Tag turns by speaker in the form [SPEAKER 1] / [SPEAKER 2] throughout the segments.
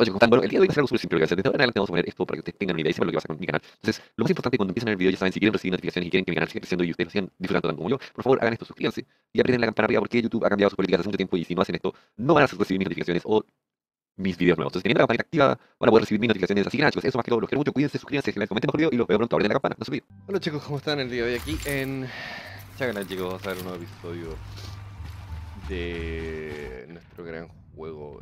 [SPEAKER 1] Oye, ¿cómo están? Bueno, el día de hoy va a ser algo súper simple lo que va a hacer. Desde ahora en adelante vamos a poner esto para que ustedes tengan una idea y sepan lo que pasa con mi canal. Entonces, lo más importante cuando empiecen a ver el video, ya saben, si quieren recibir notificaciones y quieren que mi canal siga creciendo y ustedes lo sigan disfrutando tanto como yo, por favor hagan esto, suscríbanse y aprieten la campana arriba porque YouTube ha cambiado sus políticas hace mucho tiempo y si no hacen esto, no van a recibir mis notificaciones o mis videos nuevos. Entonces, teniendo la campanita activa, van a poder recibir mis notificaciones. Así que nada, chicos, eso más que todo. Los quiero mucho, cuídense, suscríbanse, comenten mejor video y los veo pronto. Abren la campana, no se olviden.
[SPEAKER 2] Hola chicos, ¿cómo están? El día de hoy aquí en Chagana, chicos, vamos a ver un nuevo episodio de nuestro gran juego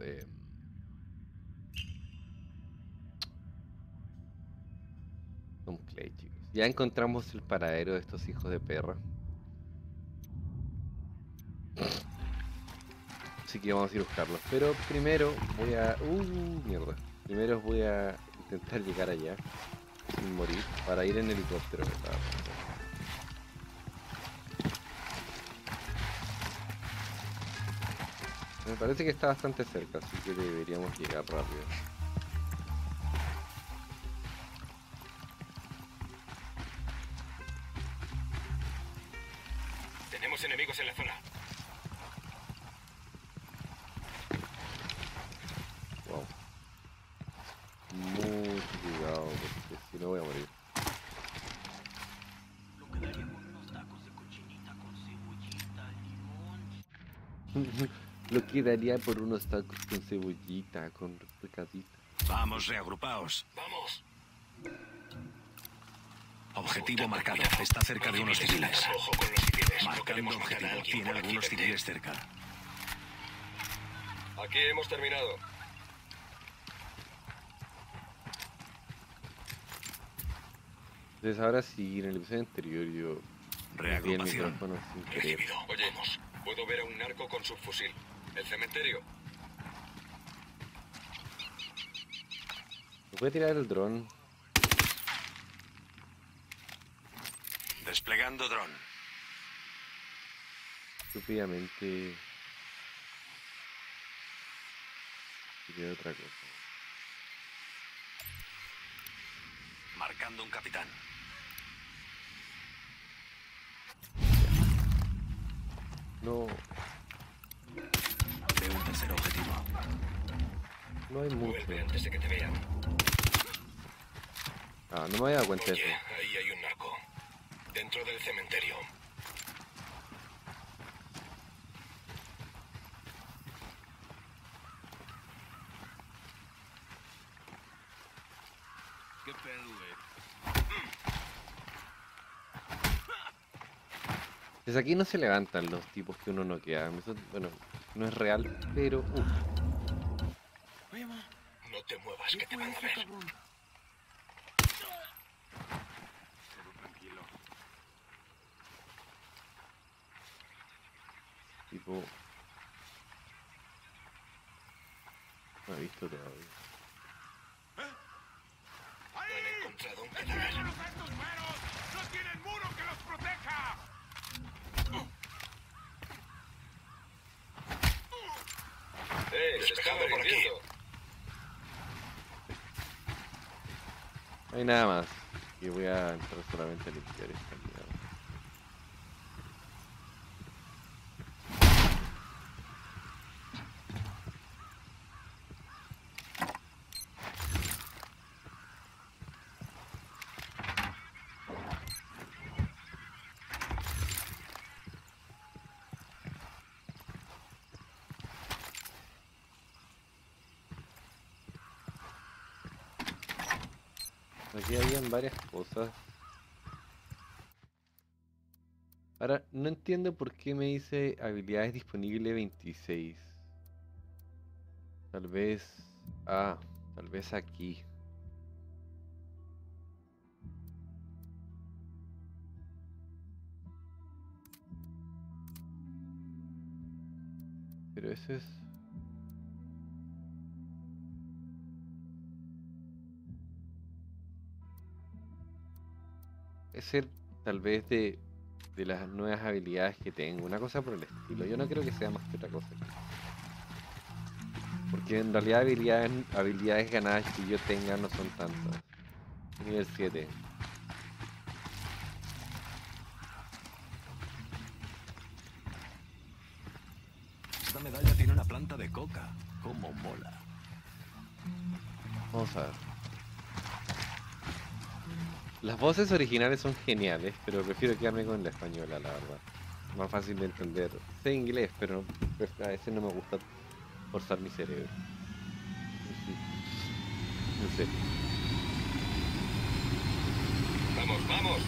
[SPEAKER 2] Tom Clay, chicos. Ya encontramos el paradero de estos hijos de perra. Así que vamos a ir a buscarlos. Pero primero voy a... mierda. Primero voy a intentar llegar allá sin morir para ir en helicóptero. ¿Verdad? Me parece que está bastante cerca, así que deberíamos llegar rápido.
[SPEAKER 3] Tenemos enemigos en la zona.
[SPEAKER 2] Wow. Mucho cuidado, porque si no voy a morir.
[SPEAKER 4] Lo quedaría por unos tacos de cochinita con cebollita, limón.
[SPEAKER 2] Lo quedaría por unos tacos con cebollita, con recadita.
[SPEAKER 3] Vamos, reagrupaos. Vamos.
[SPEAKER 5] Objetivo marcado. Está cerca de unos civiles.
[SPEAKER 3] Ojo con los civiles. No
[SPEAKER 5] Marcando
[SPEAKER 3] queremos matar a
[SPEAKER 5] objetivo.
[SPEAKER 3] alguien
[SPEAKER 5] Tiene
[SPEAKER 3] por
[SPEAKER 5] algunos
[SPEAKER 3] accidente.
[SPEAKER 5] civiles cerca.
[SPEAKER 3] Aquí hemos terminado.
[SPEAKER 2] Entonces ahora sí, en el episodio anterior yo vi el
[SPEAKER 5] Reagrupación.
[SPEAKER 2] micrófono sin querer.
[SPEAKER 3] Recibido. Oye, puedo ver a un narco con subfusil. ¿El cementerio?
[SPEAKER 2] ¿Me puede tirar el dron?
[SPEAKER 5] Desplegando dron.
[SPEAKER 2] Estúpidamente... Quería otra cosa.
[SPEAKER 5] Marcando un capitán.
[SPEAKER 2] No,
[SPEAKER 5] Veo un tercer objetivo.
[SPEAKER 2] no hay mucho.
[SPEAKER 3] Vuelve antes de que te vean.
[SPEAKER 2] Ah, no me había dado cuenta de
[SPEAKER 3] Oye,
[SPEAKER 2] eso.
[SPEAKER 3] ahí hay un narco. Dentro del cementerio.
[SPEAKER 4] ¿Qué pedo, güey?
[SPEAKER 2] Desde aquí no se levantan los tipos que uno noquea. Eso, bueno, no es real, pero...
[SPEAKER 4] Oye, ma,
[SPEAKER 3] No te muevas,
[SPEAKER 4] ¿qué
[SPEAKER 3] que te
[SPEAKER 4] fue
[SPEAKER 3] van a
[SPEAKER 4] eso,
[SPEAKER 3] ver.
[SPEAKER 4] cabrón? Pero tranquilo.
[SPEAKER 2] Tipo... No he visto todavía.
[SPEAKER 3] No han encontrado un cadáver.
[SPEAKER 4] ¡A estos güeros! ¡No tienen muro que los proteja!
[SPEAKER 3] Se están por aquí.
[SPEAKER 2] No hay nada más. Y voy a entrar solamente a limpiar esta mierda. Aquí habían varias cosas. Ahora, no entiendo por qué me dice habilidades disponibles 26. Tal vez... Ah, tal vez aquí. Pero eso es... Es ser tal vez de las nuevas habilidades que tengo. Una cosa por el estilo. Yo no creo que sea más que otra cosa. Porque en realidad habilidades ganadas que yo tenga no son tantas. Nivel 7.
[SPEAKER 5] Esta medalla tiene una planta de coca. Cómo mola.
[SPEAKER 2] Vamos a ver. Las voces originales son geniales, pero prefiero quedarme con la española, la verdad. Más fácil de entender. Sé inglés, pero a veces no me gusta forzar mi cerebro. En serio.
[SPEAKER 3] Vamos, vamos.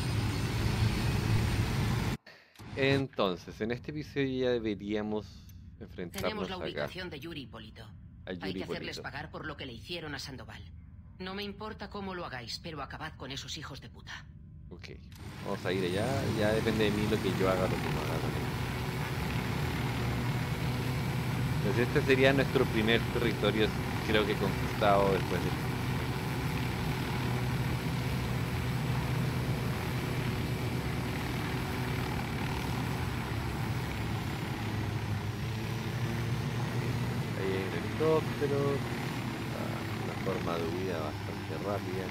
[SPEAKER 2] Entonces, en este episodio ya deberíamos
[SPEAKER 6] Tenemos
[SPEAKER 2] enfrentarnos
[SPEAKER 6] la
[SPEAKER 2] acá.
[SPEAKER 6] ubicación de Yuri Hipólito.
[SPEAKER 2] Al
[SPEAKER 6] Hay
[SPEAKER 2] Yuri
[SPEAKER 6] que hacerles
[SPEAKER 2] Hipólito.
[SPEAKER 6] pagar por lo que le hicieron a Sandoval. No me importa cómo lo hagáis, pero acabad con esos hijos de puta.
[SPEAKER 2] Ok, vamos a ir allá. Ya depende de mí lo que yo haga, lo que no haga con ellos. Pues este sería nuestro primer territorio, creo que conquistado después de... Ahí hay un helicóptero, una forma de huida bastante rápida.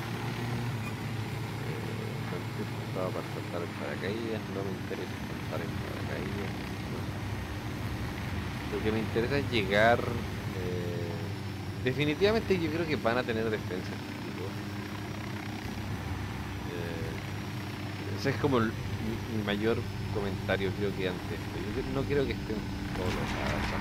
[SPEAKER 2] No estoy preparado para saltar en paracaídas, no me interesa saltar en paracaídas. Lo que me interesa es llegar... definitivamente yo creo que van a tener defensa estos tipos. Ese es como mi mayor comentario, creo que ante esto. Yo no quiero que estén solos, la verdad.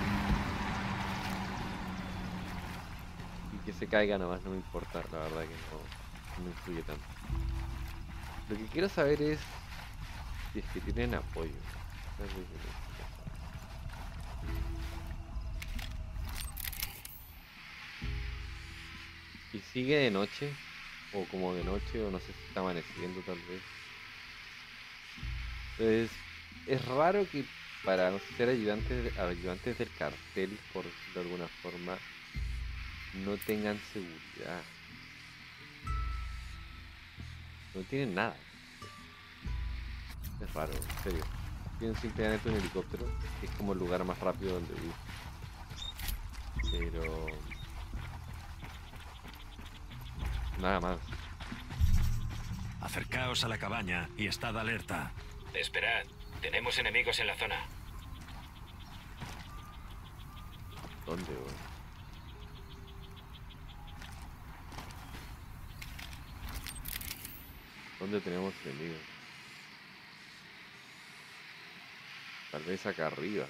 [SPEAKER 2] Y que se caiga nomás, no me importa, la verdad que no me influye tanto. Lo que quiero saber es si es que tienen apoyo. Eso es lo que quiero saber. Y sigue de noche, o como de noche, o no sé si está amaneciendo tal vez. Pues es raro que para ser ayudantes del cartel, por decirlo de alguna forma, no tengan seguridad. No tienen nada. Es raro, en serio. Tienen simplemente un helicóptero, que es como el lugar más rápido donde vivir. Pero... nada más.
[SPEAKER 5] Acercaos a la cabaña y estad alerta.
[SPEAKER 3] Esperad, tenemos enemigos en la zona.
[SPEAKER 2] ¿Dónde, güey? ¿Dónde tenemos enemigos? Tal vez acá arriba.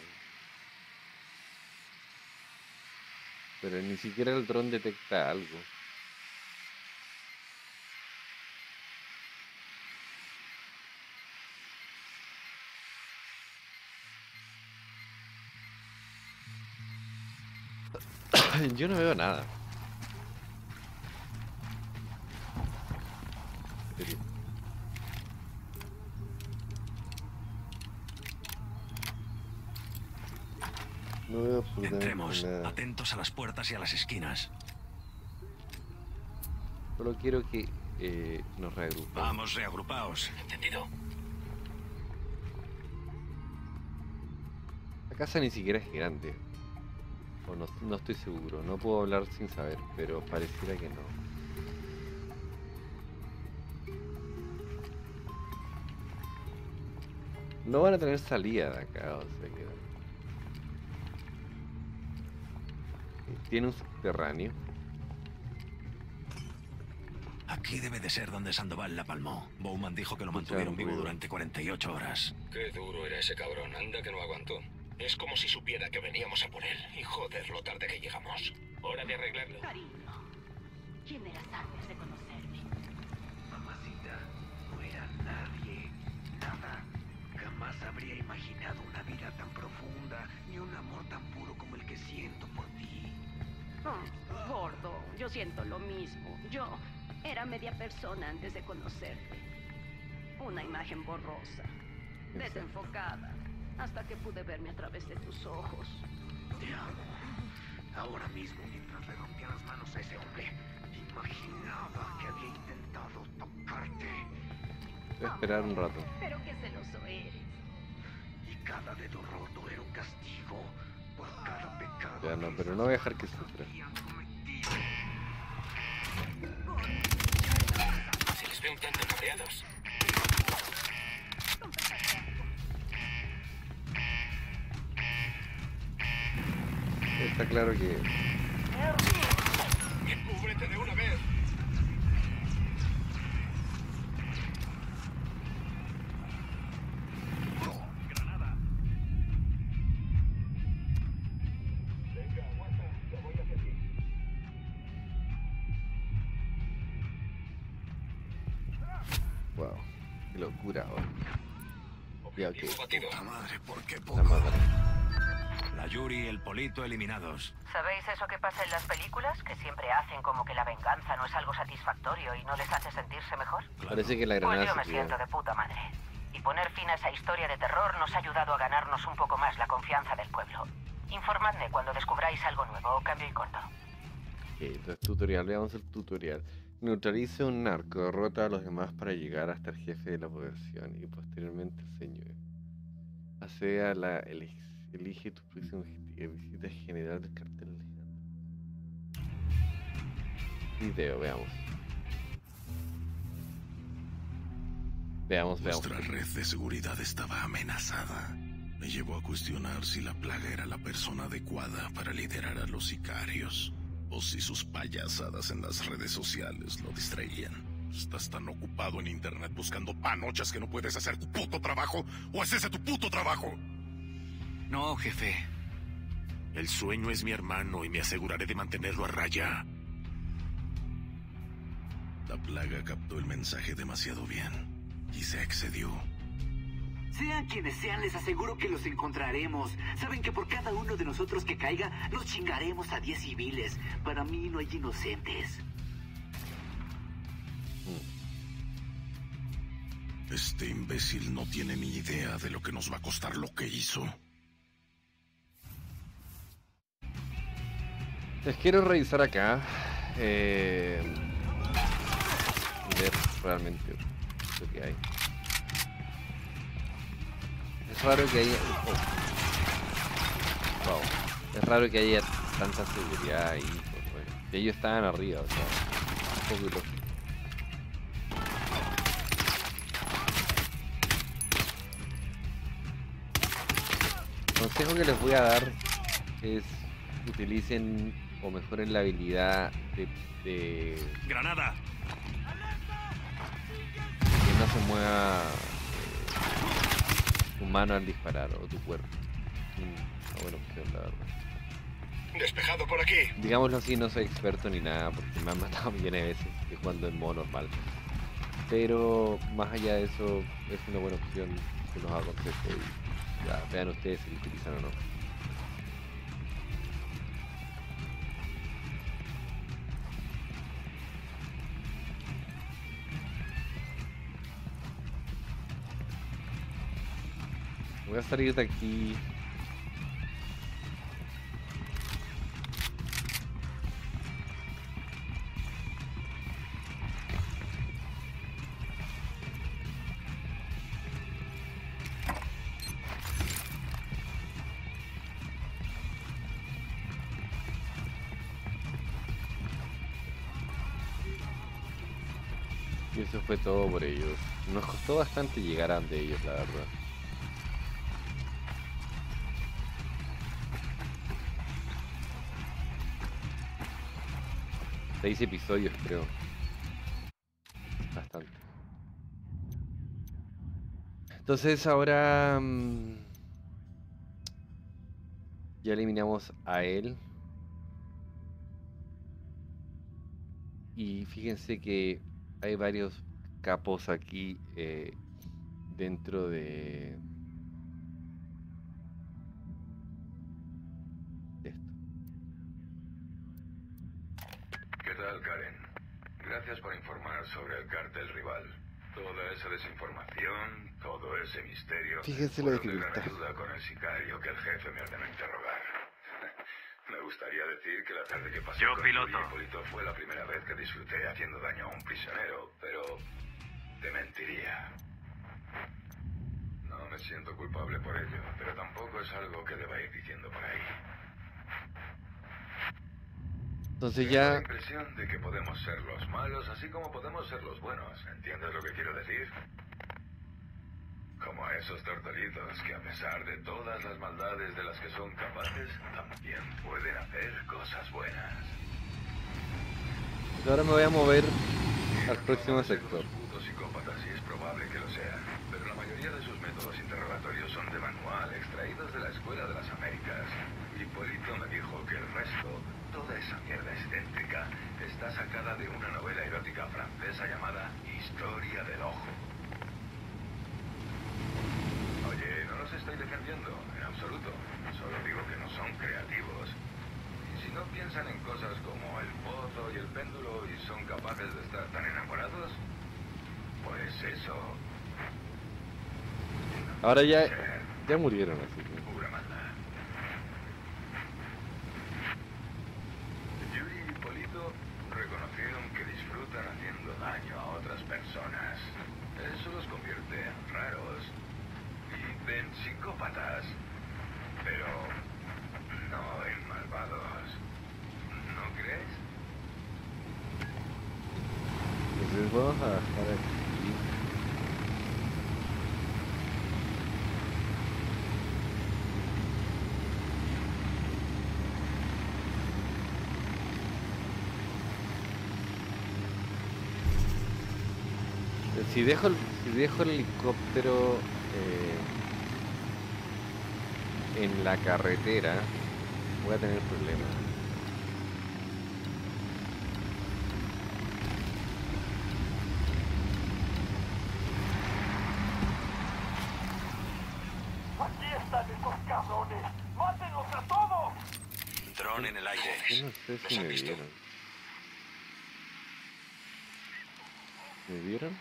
[SPEAKER 2] Pero ni siquiera el dron detecta algo. Yo no veo nada. En serio. No veo absolutamente
[SPEAKER 5] Entremos,
[SPEAKER 2] nada.
[SPEAKER 5] atentos a las puertas y a las esquinas.
[SPEAKER 2] Solo quiero que nos reagrupemos.
[SPEAKER 5] Vamos, reagrupaos.
[SPEAKER 3] ¿Entendido?
[SPEAKER 2] La casa ni siquiera es grande. O no estoy seguro. No puedo hablar sin saber, pero pareciera que no. No van a tener salida de acá, o sea que... Tiene un subterráneo.
[SPEAKER 5] Aquí debe de ser donde Sandoval la palmó. Bowman dijo que lo
[SPEAKER 2] Escucha
[SPEAKER 5] mantuvieron
[SPEAKER 2] un
[SPEAKER 5] vivo
[SPEAKER 2] ruido.
[SPEAKER 5] durante 48 horas.
[SPEAKER 3] Qué duro era ese cabrón, anda que no aguantó. Es como si supiera que veníamos a por él. Y joder, lo tarde que llegamos. Hora de arreglarlo.
[SPEAKER 7] Cariño, ¿quién eras antes de conocerme?
[SPEAKER 4] Mamacita, no era nadie, nada. Jamás habría imaginado una vida tan profunda, ni un amor tan puro como el que siento por ti.
[SPEAKER 7] Oh, gordo, yo siento lo mismo. Yo era media persona antes de conocerte. Una imagen borrosa, desenfocada, hasta que pude verme a través de tus ojos.
[SPEAKER 4] Te amo. Ahora mismo, mientras le rompía las manos a ese hombre, imaginaba que había intentado tocarte.
[SPEAKER 2] Voy a esperar un rato.
[SPEAKER 7] Pero qué celoso eres.
[SPEAKER 4] Y cada dedo roto era un castigo por cada pecado.
[SPEAKER 2] Ya no,
[SPEAKER 4] que
[SPEAKER 2] pero no voy a dejar que sufra.
[SPEAKER 4] habían cometido.
[SPEAKER 3] Se les ve un tanto cabreados.
[SPEAKER 2] Está claro que...
[SPEAKER 3] ¡Cúbrete de
[SPEAKER 2] Qué locura, weón. Ya, ok.
[SPEAKER 3] Objetivo batido.
[SPEAKER 5] Puta madre, ¿por qué
[SPEAKER 2] La
[SPEAKER 5] poco?
[SPEAKER 2] mataron.
[SPEAKER 5] La Yuri y el Polito eliminados.
[SPEAKER 6] ¿Sabéis eso que pasa en las películas? Que siempre hacen como que la venganza no es algo satisfactorio y no les hace sentirse mejor.
[SPEAKER 2] Parece que la
[SPEAKER 6] Pues
[SPEAKER 2] granada
[SPEAKER 6] yo me
[SPEAKER 2] se
[SPEAKER 6] siento
[SPEAKER 2] tiró.
[SPEAKER 6] de puta madre. Y poner fin a esa historia de terror nos ha ayudado a ganarnos un poco más la confianza del pueblo. Informadme cuando descubráis algo nuevo. Cambio y corto.
[SPEAKER 2] Ok, entonces tutorial, veamos el tutorial. Neutralice un narco, derrota a los demás para llegar hasta el jefe de la población y posteriormente el señor. Accede a la... Elige tu próximo objetivo. Visita general del cartel. Video, veamos. Veamos.
[SPEAKER 5] Nuestra red de seguridad estaba amenazada. Me llevó a cuestionar si la plaga era la persona adecuada para liderar a los sicarios, o si sus payasadas en las redes sociales lo distraían. ¿Estás tan ocupado en internet buscando panochas que no puedes hacer tu puto trabajo? ¿O es ese tu puto trabajo?
[SPEAKER 8] No, jefe.
[SPEAKER 5] El sueño es mi hermano y me aseguraré de mantenerlo a raya. La plaga captó el mensaje demasiado bien y se excedió.
[SPEAKER 4] Sean quienes sean, les aseguro que los encontraremos. Saben que por cada uno de nosotros que caiga, nos chingaremos a 10 civiles. Para mí no hay inocentes.
[SPEAKER 5] Este imbécil no tiene ni idea de lo que nos va a costar lo que hizo.
[SPEAKER 2] Les quiero revisar acá. Ver realmente lo que hay. Es raro que haya... Wow. Es raro que haya tanta seguridad ahí. Pues, bueno. Y ellos estaban arriba, o sea, un poco ilógico. El consejo que les voy a dar es utilicen o mejoren la habilidad de
[SPEAKER 5] ¡Granada!
[SPEAKER 2] que no se mueva tu mano al disparar o tu cuerpo. Una buena opción, la verdad.
[SPEAKER 3] Despejado por aquí.
[SPEAKER 2] Digámoslo así, no soy experto ni nada porque me han matado millones de veces que jugando en modo normal. Pero más allá de eso, es una buena opción que los aconsejo y ya, vean ustedes si lo utilizan o no. Voy a salir de aquí. Y eso fue todo por ellos. Nos costó bastante llegar a donde ellos, la verdad. 6 episodios, creo. Bastante. Entonces ahora ya eliminamos a él. Y fíjense que hay varios capos aquí dentro de esto.
[SPEAKER 3] ¿Qué tal, Karen? Gracias por informar sobre el cártel rival. Toda esa desinformación, todo ese misterio...
[SPEAKER 2] Fíjense la
[SPEAKER 3] fueron de gran
[SPEAKER 2] dificultad.
[SPEAKER 3] ayuda con el sicario que el jefe me ordenó interrogar. Me gustaría decir que la tarde que pasé
[SPEAKER 8] Yo,
[SPEAKER 3] con
[SPEAKER 8] piloto.
[SPEAKER 3] Yuri y Hipólito fue la primera vez que disfruté haciendo daño a un prisionero, pero te mentiría. No me siento culpable por ello, pero tampoco es algo que deba ir diciendo por ahí.
[SPEAKER 2] Entonces
[SPEAKER 3] Tengo la
[SPEAKER 2] ya
[SPEAKER 3] impresión de que podemos ser los malos así como podemos ser los buenos. ¿Entiendes lo que quiero decir? Como a esos tortolitos que a pesar de todas las maldades de las que son capaces, también pueden hacer cosas buenas.
[SPEAKER 2] ahora me voy a mover al próximo
[SPEAKER 3] Son
[SPEAKER 2] sector.
[SPEAKER 3] unos putos psicópatas y es probable que lo sean, pero la mayoría de sus métodos interrogatorios son de manual, extraídos de la Escuela de las Américas. Hipólito me dijo que el resto, toda esa mierda excéntrica, está sacada de una novela erótica francesa llamada Historia del Ojo. los estoy defendiendo, en absoluto. Solo digo que no son creativos. Y si no piensan en cosas como el pozo y el péndulo y son capaces de estar tan enamorados, pues eso...
[SPEAKER 2] Ahora ya murieron, así que...
[SPEAKER 3] Pura maldad. Yuri y Polito reconocieron que disfrutan haciendo daño a otras personas. Eso los convierte en raros y en psicópatas, pero no en malvados. ¿No crees?
[SPEAKER 2] Entonces vamos a dejar aquí. Si dejo el helicóptero en la carretera, voy a tener problemas.
[SPEAKER 4] ¡Aquí están esos cabrones! ¡Mátenlos a todos!
[SPEAKER 8] Dron en el aire.
[SPEAKER 2] Yo no sé si me vieron. ¿Me vieron?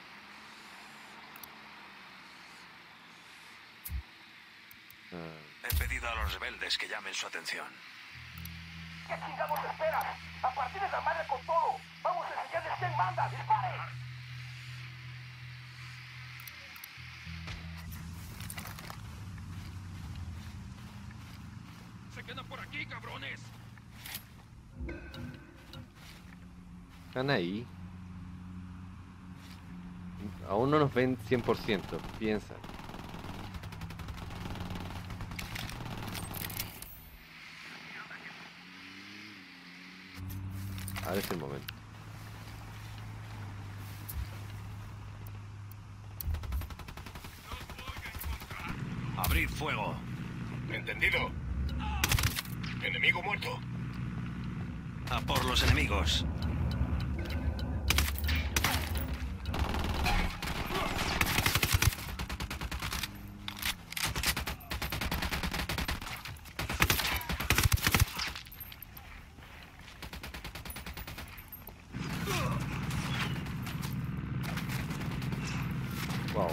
[SPEAKER 8] He pedido a los rebeldes que llamen su atención.
[SPEAKER 4] ¿Qué chingados esperas? ¡A partir de la madre con todo! ¡Vamos a enseñarles quién manda! ¡Disparen!
[SPEAKER 9] ¡Se quedan por aquí, cabrones!
[SPEAKER 2] Están ahí. Aún no nos ven 100%, piensa. Ahora es el momento.
[SPEAKER 8] Abrid fuego.
[SPEAKER 3] ¿Entendido? Enemigo muerto.
[SPEAKER 8] A por los enemigos.
[SPEAKER 2] Wow.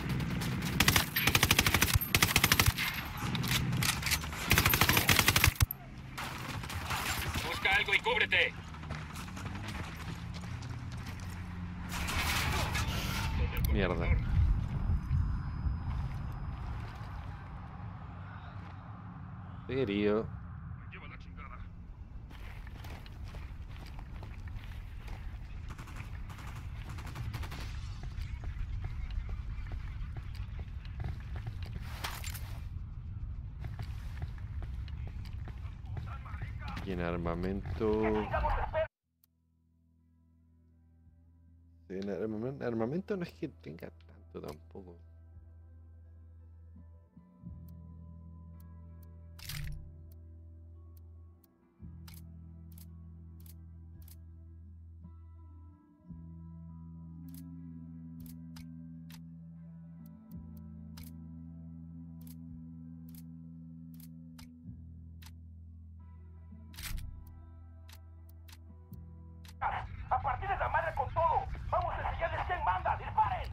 [SPEAKER 9] Busca algo y cúbrete.
[SPEAKER 2] Mierda. Estoy herido.
[SPEAKER 9] Lleva la chingada.
[SPEAKER 2] Y en armamento... Sí, en armamento no es que tenga tanto tampoco.
[SPEAKER 4] ¡A partir de la madre con todo! ¡Vamos a enseñarles quién manda! ¡Disparen!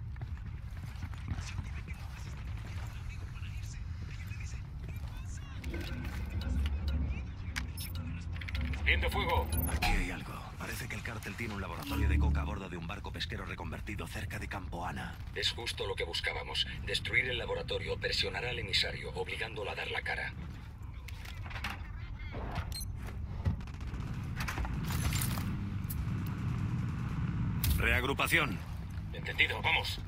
[SPEAKER 9] ¡Viendo fuego!
[SPEAKER 8] Aquí hay algo. Parece que el cártel tiene un laboratorio de coca a bordo de un barco pesquero reconvertido cerca de Campo Ana.
[SPEAKER 10] Es justo lo que buscábamos. Destruir el laboratorio presionará al emisario, obligándolo a dar la cara.
[SPEAKER 8] Reagrupación.
[SPEAKER 9] Entendido, vamos.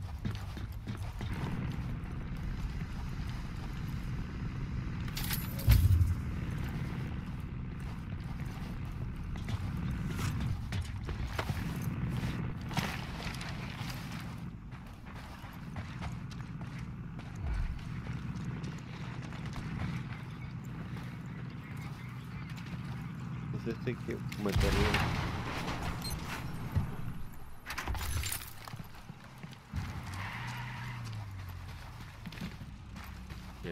[SPEAKER 2] Entonces hay que meterlo.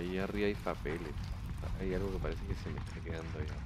[SPEAKER 2] ahí arriba hay papeles. Hay algo que parece que se me está quedando ahí.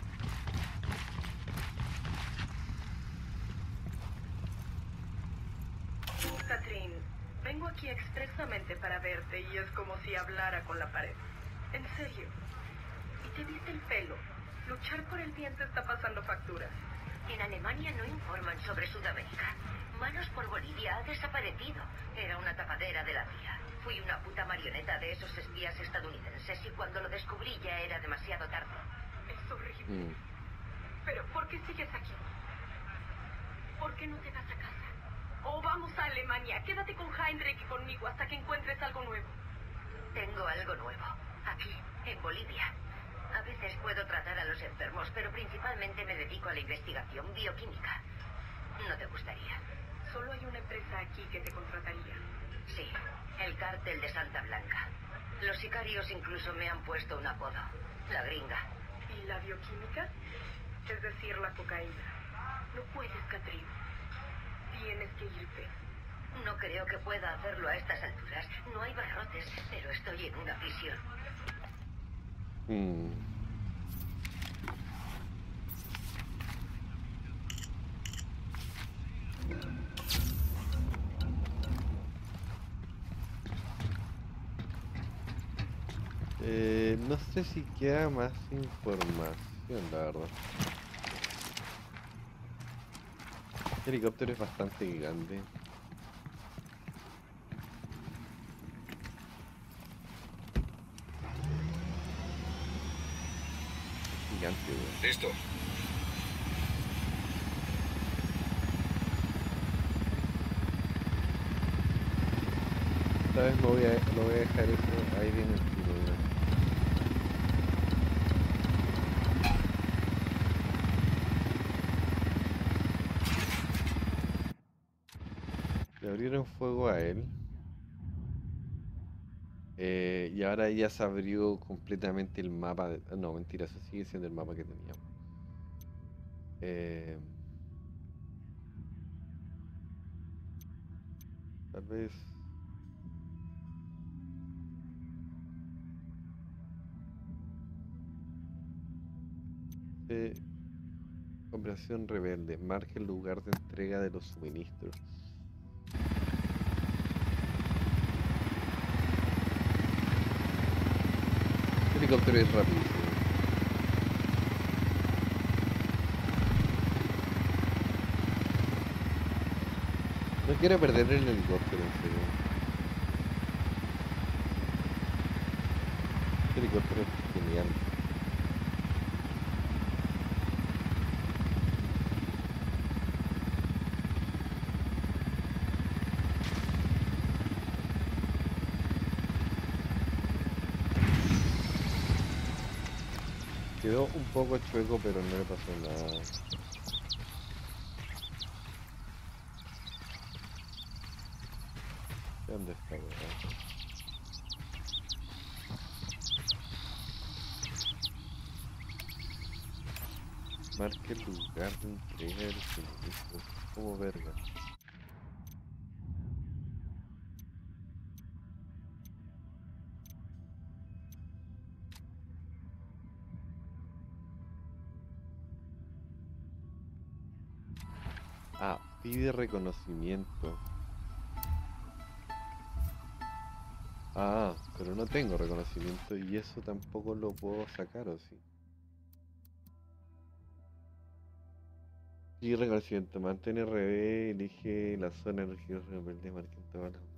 [SPEAKER 11] Catherine, vengo aquí expresamente para verte y es como si hablara con la pared. En serio. Y te viste el pelo. Luchar por el bien te está pasando facturas.
[SPEAKER 6] En Alemania no informan sobre Sudamérica. Manos por Bolivia ha desaparecido. Era una tapadera de la CIA. Fui una puta marioneta de esos espías estadounidenses y cuando lo descubrí ya era demasiado tarde.
[SPEAKER 11] Es horrible. Pero ¿por qué sigues aquí? ¿Por qué no te vas a casa? O vamos a Alemania. Quédate con Heinrich y conmigo hasta que encuentres algo nuevo.
[SPEAKER 6] Tengo algo nuevo. Aquí, en Bolivia. A veces puedo tratar a los enfermos, pero principalmente me dedico a la investigación bioquímica. No te gustaría.
[SPEAKER 11] Solo hay una empresa aquí que te contrataría.
[SPEAKER 6] Sí, el cártel de Santa Blanca. Los sicarios incluso me han puesto un apodo. La gringa.
[SPEAKER 11] ¿Y la bioquímica? Es decir, la cocaína. No puedes, Catherine. Tienes que irte.
[SPEAKER 6] No creo que pueda hacerlo a estas alturas. No hay barrotes, pero estoy en una prisión.
[SPEAKER 2] No sé si queda más información, la verdad. El helicóptero es bastante grande. Gigante, weón.
[SPEAKER 10] Listo.
[SPEAKER 2] Esta vez lo voy a dejar eso ahí bien el tiro, weón. Le abrieron fuego a él. Y ahora ya se abrió completamente el mapa. No, mentira, eso sigue siendo el mapa que teníamos. Tal vez. Operación Rebelde. Marque el lugar de entrega de los suministros. El helicóptero es rapidísimo. No quiero perder el helicóptero, en serio. Este helicóptero es genial. Quedó un poco chueco, pero no le pasó nada. ¿Dónde está, weón? Marque el lugar de entrega de los suministros. Como verga. Ah, pide reconocimiento. Ah, pero no tengo reconocimiento y eso tampoco lo puedo sacar, ¿o sí? Y reconocimiento, mantén RB, elige la zona de registro rebelde, marca en todas las...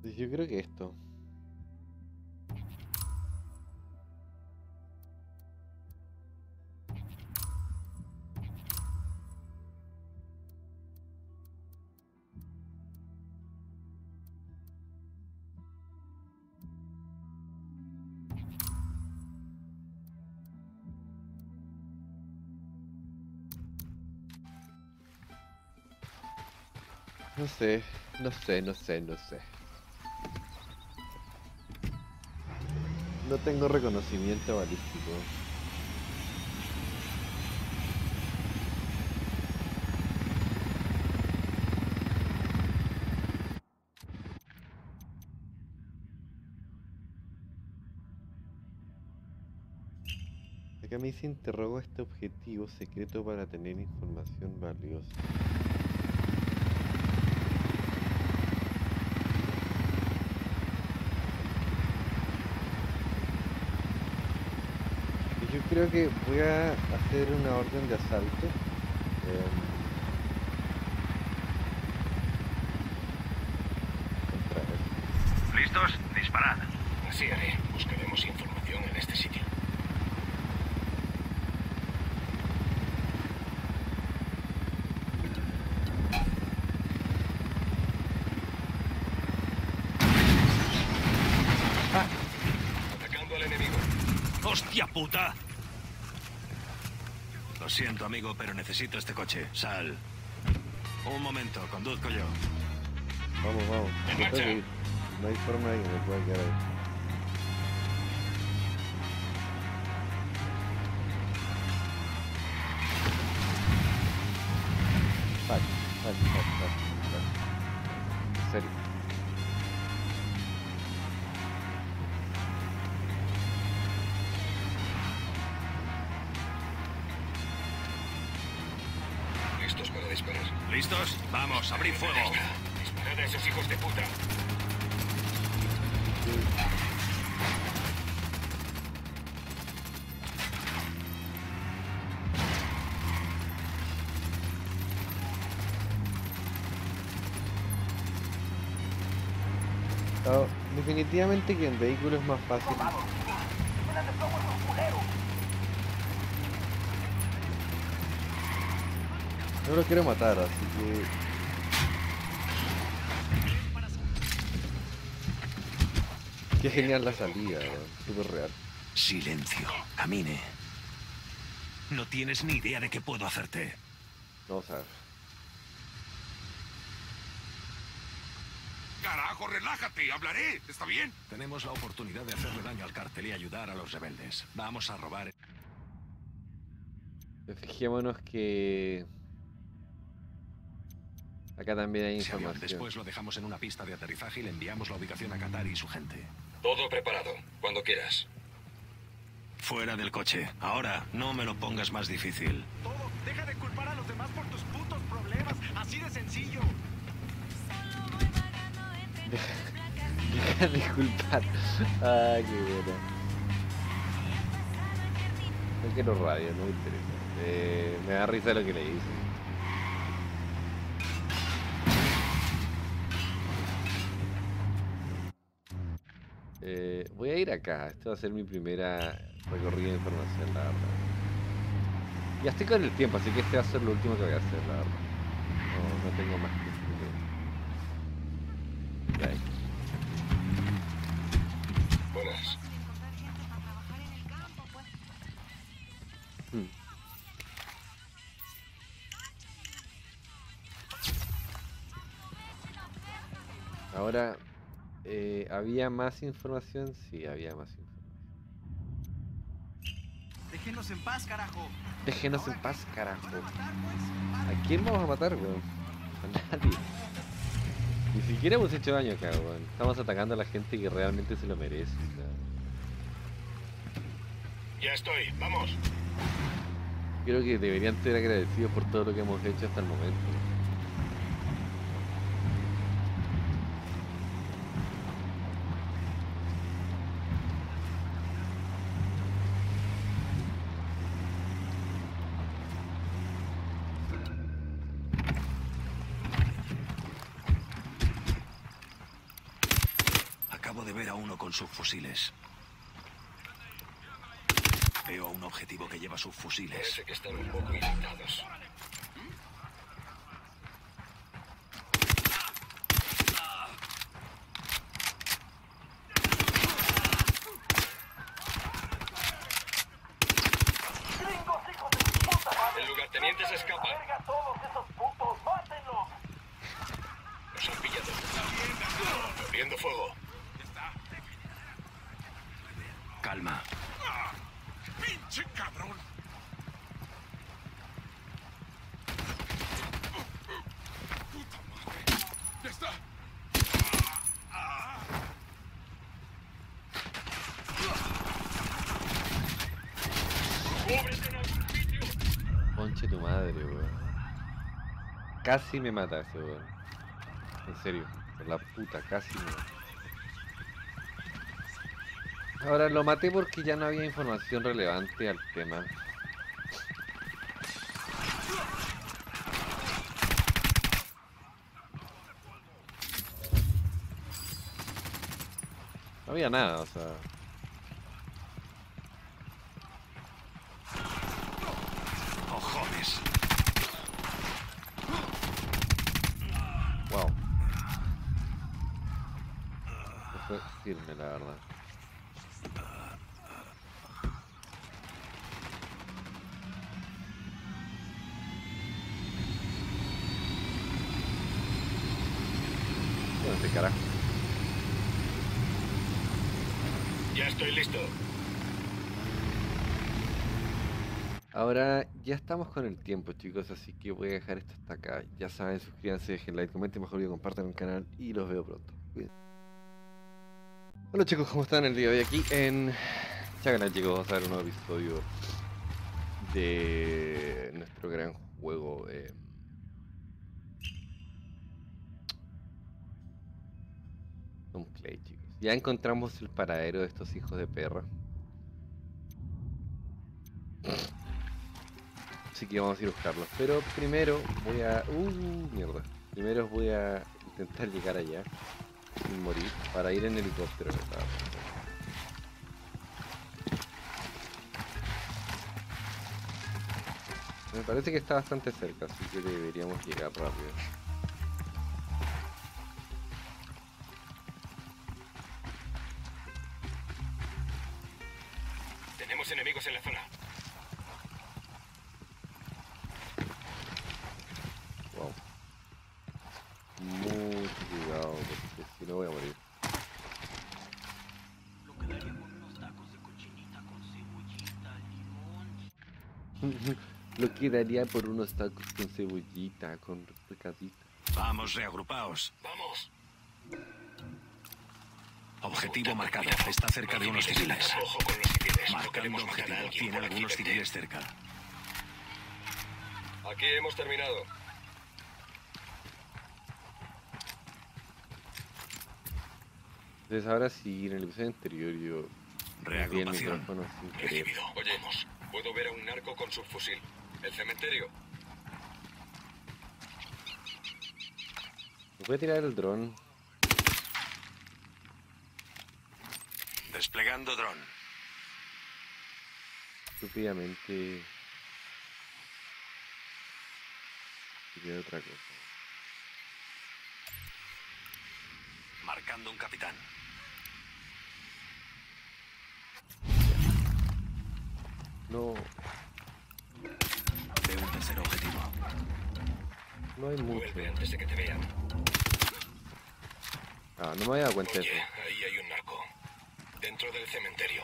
[SPEAKER 2] Yo creo que esto. No sé, no sé, no sé, no sé. No tengo reconocimiento balístico. Acá me dice interrogo este objetivo secreto para tener información valiosa. Yo creo que voy a hacer una orden de asalto. Contra él.
[SPEAKER 8] ¿Listos? Disparad.
[SPEAKER 10] Así haré. Buscaremos información en este sitio. Atacando al enemigo.
[SPEAKER 8] ¡Hostia puta! Lo siento, amigo, pero necesito este coche. Sal. Un momento, conduzco yo.
[SPEAKER 2] Vamos, vamos.
[SPEAKER 10] En
[SPEAKER 2] Yo
[SPEAKER 10] marcha.
[SPEAKER 2] tengo que ir. No hay forma de que me pueda quedar ahí. Fuck. En serio.
[SPEAKER 10] Listos para disparar.
[SPEAKER 8] ¿Listos? Vamos, abrid fuego.
[SPEAKER 10] Disparad a esos hijos de puta.
[SPEAKER 2] Oh, definitivamente que en vehículo es más fácil. No lo quiero matar, así que... Qué genial la salida, súper real.
[SPEAKER 8] Silencio. Camine. No tienes ni idea de qué puedo hacerte.
[SPEAKER 2] Vamos a ver.
[SPEAKER 9] Carajo, relájate, hablaré, ¿está bien?
[SPEAKER 8] Tenemos la oportunidad de hacerle daño al cártel y ayudar a los rebeldes. Vamos a robar.
[SPEAKER 2] Fijémonos que... Acá también hay
[SPEAKER 8] ese avión.
[SPEAKER 2] información.
[SPEAKER 8] Después lo dejamos en una pista de aterrizaje y le enviamos la ubicación a Qatar y su gente.
[SPEAKER 10] Todo preparado. Cuando quieras.
[SPEAKER 8] Fuera del coche. Ahora, no me lo pongas más difícil.
[SPEAKER 4] Todo, deja de culpar a los demás por tus putos problemas. Así de sencillo.
[SPEAKER 2] Disculpad. Ah, qué bueno. No quiero radio, no me interesa. Me da risa lo que le hice. Voy a ir acá. Esto va a ser mi primera recorrida de información, la verdad. Ya estoy con el tiempo, así que este va a ser lo último que voy a hacer, la verdad. No tengo más que... Ahí.
[SPEAKER 10] Buenas.
[SPEAKER 2] Ahora, ¿había más información? Sí, había más información.
[SPEAKER 4] Déjenos en paz, carajo.
[SPEAKER 2] Déjenos en paz, carajo.
[SPEAKER 4] ¿Van a matar, pues?
[SPEAKER 2] ¿A quién vamos a matar, weón? A nadie. Ni siquiera hemos hecho daño acá, weón. Estamos atacando a la gente que realmente se lo merece.
[SPEAKER 10] Ya estoy, vamos.
[SPEAKER 2] Creo que deberían ser agradecidos por todo lo que hemos hecho hasta el momento.
[SPEAKER 8] uno con subfusiles. Veo a un objetivo que lleva subfusiles.
[SPEAKER 10] Parece que están un poco irritados. El lugarteniente se escapa. Nos han pillado. Abriendo fuego.
[SPEAKER 8] Calma.
[SPEAKER 9] ¡Pinche cabrón! ¡Puta madre! ¡Ya está!
[SPEAKER 2] Conche tu madre, weón. Casi me mata ese weón. En serio, por la puta, casi me mata. Ahora lo maté porque ya no había información relevante al tema. No había nada, o sea.
[SPEAKER 8] ¡Cojones!
[SPEAKER 2] Wow. No fue firme, la verdad. ¿Dónde carajo?
[SPEAKER 10] Ya estoy listo.
[SPEAKER 2] Ahora ya estamos con el tiempo, chicos, así que voy a dejar esto hasta acá. Ya saben, suscríbanse, dejen like, comenten mejor video, compartan el canal y los veo pronto. Cuídense. Hola chicos, ¿cómo están el día de hoy aquí en Chacanal, chicos? Vamos a ver un nuevo episodio de nuestro gran juego Tom Clay, chicos. Ya encontramos el paradero de estos hijos de perra. Así que vamos a ir a buscarlos. Pero primero voy a... mierda. Primero voy a intentar llegar allá sin morir para ir en helicóptero. Me parece que está bastante cerca, así que deberíamos llegar rápido.
[SPEAKER 10] Tenemos enemigos en la zona.
[SPEAKER 2] Wow. Mucho cuidado, porque si no voy a morir. Lo que daría por unos tacos con cebollita, con recadita.
[SPEAKER 8] Vamos, reagrupaos.
[SPEAKER 10] ¡Vamos!
[SPEAKER 8] Objetivo marcado. Está cerca de unos civiles.
[SPEAKER 10] Ojo con los civiles. No
[SPEAKER 8] Marcando
[SPEAKER 10] queremos matar a
[SPEAKER 8] objetivo.
[SPEAKER 10] alguien
[SPEAKER 8] Tiene
[SPEAKER 10] por
[SPEAKER 8] algunos
[SPEAKER 10] accidente.
[SPEAKER 8] civiles cerca.
[SPEAKER 10] Aquí hemos terminado.
[SPEAKER 2] Entonces ahora sí, en el episodio anterior yo vi el
[SPEAKER 8] Reagrupación.
[SPEAKER 2] micrófono sin querer.
[SPEAKER 10] Recibido. Oye, puedo ver a un narco con subfusil. ¿El cementerio?
[SPEAKER 2] ¿Me puede tirar el dron?
[SPEAKER 8] Desplegando dron.
[SPEAKER 2] Estúpidamente... quería otra cosa.
[SPEAKER 8] Marcando un capitán.
[SPEAKER 2] No,
[SPEAKER 8] Veo un tercer objetivo.
[SPEAKER 2] no hay mucho.
[SPEAKER 10] Vuelve antes de que te vean.
[SPEAKER 2] Ah, no me había dado cuenta de
[SPEAKER 10] Oye,
[SPEAKER 2] eso.
[SPEAKER 10] ahí hay un narco. Dentro del cementerio.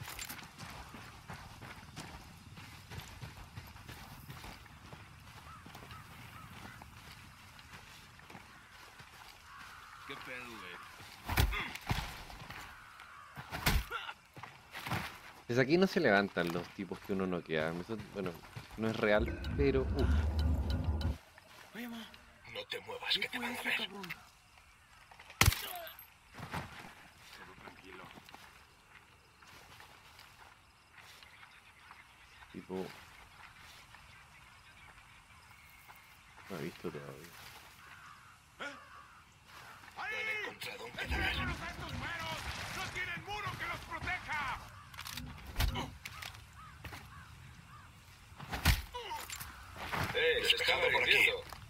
[SPEAKER 9] ¿Qué pedo, güey?
[SPEAKER 2] Desde aquí no se levantan los tipos que uno noquea. Eso, bueno, no es real, pero...
[SPEAKER 9] Oye, ma,
[SPEAKER 10] No te muevas,
[SPEAKER 9] ¿qué
[SPEAKER 10] que te
[SPEAKER 9] fue
[SPEAKER 10] van a
[SPEAKER 9] eso,
[SPEAKER 10] ver.
[SPEAKER 9] cabrón? Solo tranquilo.
[SPEAKER 2] Tipo... no he visto todavía.
[SPEAKER 10] No han encontrado un cadáver.
[SPEAKER 9] ¡Déjanos a estos güeros! ¡No
[SPEAKER 10] Despejado por aquí.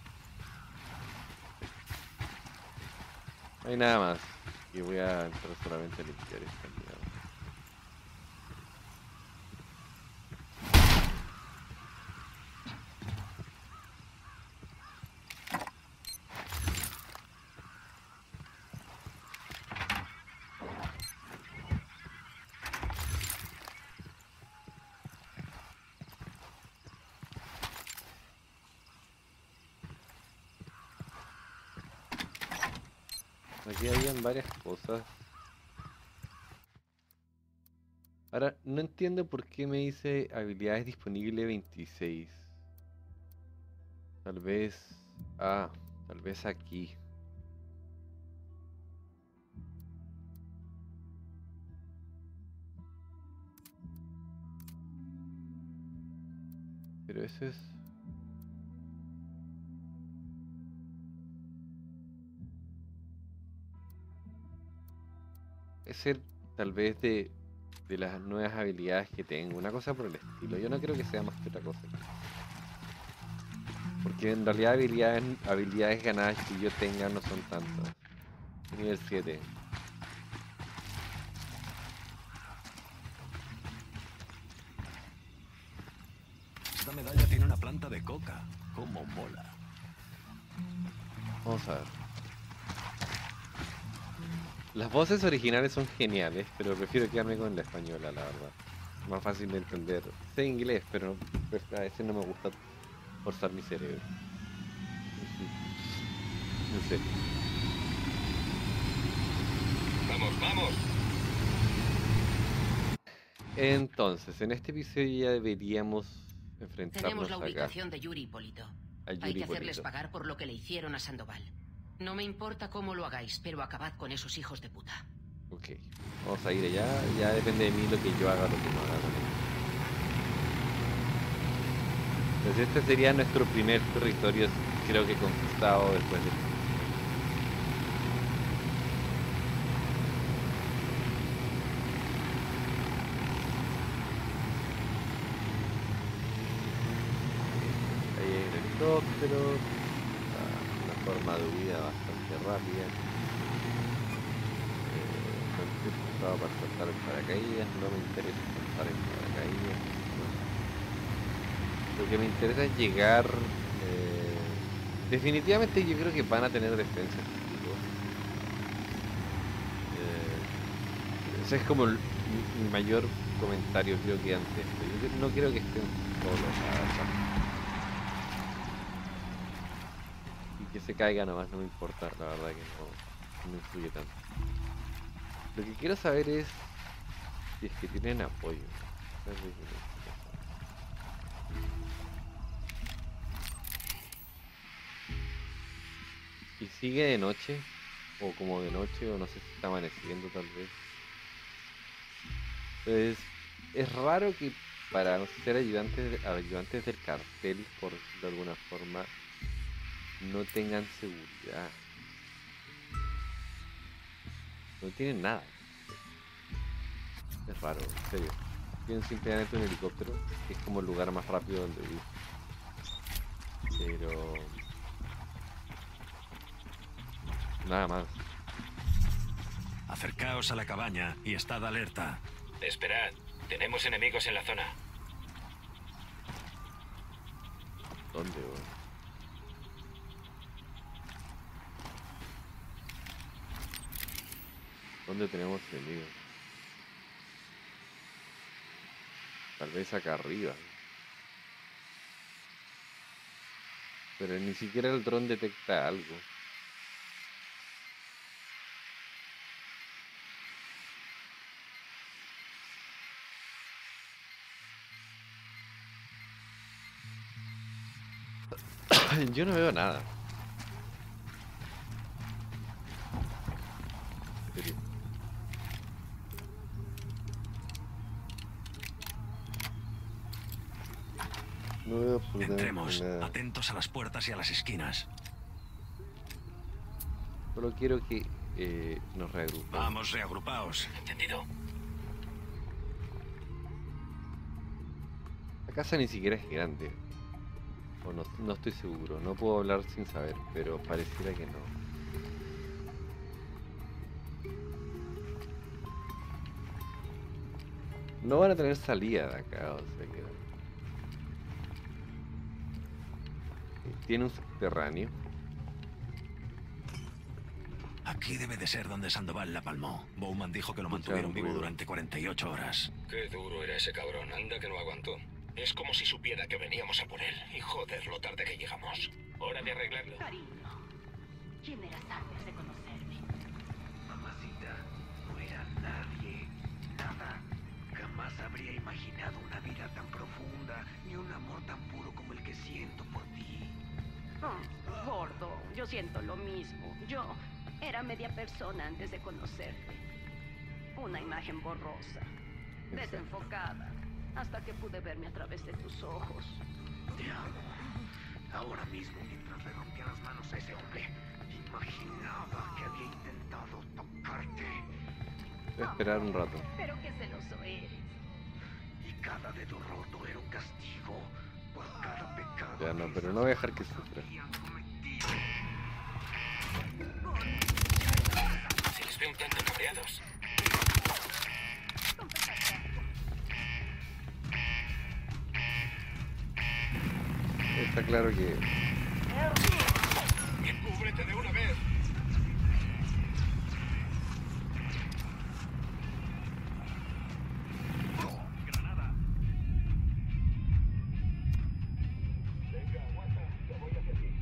[SPEAKER 2] No hay nada más. Y voy a entrar solamente a limpiar esta mierda. Aquí habían varias cosas. Ahora, no entiendo por qué me dice habilidades disponibles 26. Tal vez... Ah, tal vez aquí. Pero eso es... Es ser tal vez de las nuevas habilidades que tengo, una cosa por el estilo. Yo no creo que sea más que otra cosa. Porque en realidad habilidades ganadas que yo tenga no son tantas. Nivel 7.
[SPEAKER 8] Esta medalla tiene una planta de coca. ¡Cómo mola!
[SPEAKER 2] Vamos a ver. Las voces originales son geniales, pero prefiero quedarme con la española, la verdad. Más fácil de entender. Sé inglés, pero a veces no me gusta forzar mi cerebro. En serio.
[SPEAKER 10] Vamos, vamos.
[SPEAKER 2] Entonces, en este episodio ya deberíamos enfrentarnos
[SPEAKER 12] Tenemos la
[SPEAKER 2] acá.
[SPEAKER 12] ubicación de Yuri Hipólito.
[SPEAKER 2] A Yuri
[SPEAKER 12] Hay que hacerles
[SPEAKER 2] Hipólito.
[SPEAKER 12] pagar por lo que le hicieron a Sandoval. No me importa cómo lo hagáis, pero acabad con esos hijos de puta.
[SPEAKER 2] Ok, vamos a ir allá. Ya depende de mí lo que yo haga, lo que no haga con ellos. Entonces este sería nuestro primer territorio, creo que conquistado después de... Ahí hay un helicóptero, una forma de huida bastante rápida. No estoy preparado para saltar en paracaídas, no me interesa saltar en paracaídas. Lo que me interesa es llegar... definitivamente yo creo que van a tener defensa estos tipos. Ese es como mi mayor comentario, creo que ante esto. Yo no creo que estén solos, la verdad. Y que se caiga nomás no me importa, la verdad que no me influye tanto. Lo que quiero saber es si es que tienen apoyo. Y sigue de noche, o como de noche, o no sé si está amaneciendo tal vez. Entonces, es raro que para ser ayudantes del cartel, por decirlo de alguna forma, no tengan seguridad. No tienen nada. Es raro, en serio. Tienen simplemente un helicóptero, que es como el lugar más rápido donde vivir. Pero... nada más.
[SPEAKER 8] Acercaos a la cabaña y estad alerta.
[SPEAKER 10] Esperad, tenemos enemigos en la zona.
[SPEAKER 2] ¿Dónde, güey? ¿Dónde tenemos enemigos? Tal vez acá arriba. Pero ni siquiera el dron detecta algo. Yo no veo nada. En serio. No veo absolutamente
[SPEAKER 8] Entremos,
[SPEAKER 2] nada.
[SPEAKER 8] atentos a las puertas y a las esquinas.
[SPEAKER 2] Solo quiero que nos reagrupemos.
[SPEAKER 8] Vamos, reagrupaos.
[SPEAKER 10] ¿Entendido?
[SPEAKER 2] La casa ni siquiera es grande. O no, no estoy seguro, no puedo hablar sin saber, pero pareciera que no. No van a tener salida de acá, o sea que... Tiene un subterráneo.
[SPEAKER 8] Aquí debe de ser donde Sandoval la palmó. Bowman dijo que lo mantuvieron vivo durante 48 horas.
[SPEAKER 10] Qué duro era ese cabrón, anda que no aguantó.
[SPEAKER 13] Es como si supiera que veníamos a por él. Y joder, lo tarde que llegamos. Hora de arreglarlo.
[SPEAKER 7] Cariño, ¿quién eras antes de conocerme?
[SPEAKER 4] Mamacita, no era nadie, nada. Jamás habría imaginado una vida tan profunda, ni un amor tan puro como el que siento por ti.
[SPEAKER 7] Gordo, yo siento lo mismo. Yo era media persona antes de conocerte. Una imagen borrosa, desenfocada, hasta que pude verme a través de tus ojos.
[SPEAKER 4] Te amo. Ahora mismo, mientras le rompía las manos a ese hombre, imaginaba que había intentado tocarte.
[SPEAKER 2] Voy a esperar un rato.
[SPEAKER 7] Pero qué celoso eres.
[SPEAKER 4] Y cada dedo roto era un castigo por cada pecado.
[SPEAKER 2] Ya no, pero no voy a dejar que sufra.
[SPEAKER 13] Se les ve un tanto cabreados.
[SPEAKER 2] Está claro que...
[SPEAKER 13] ¡Cúbrete de una vez!
[SPEAKER 4] ¡Granada!
[SPEAKER 13] Venga, aguanta, yo voy hacia ti.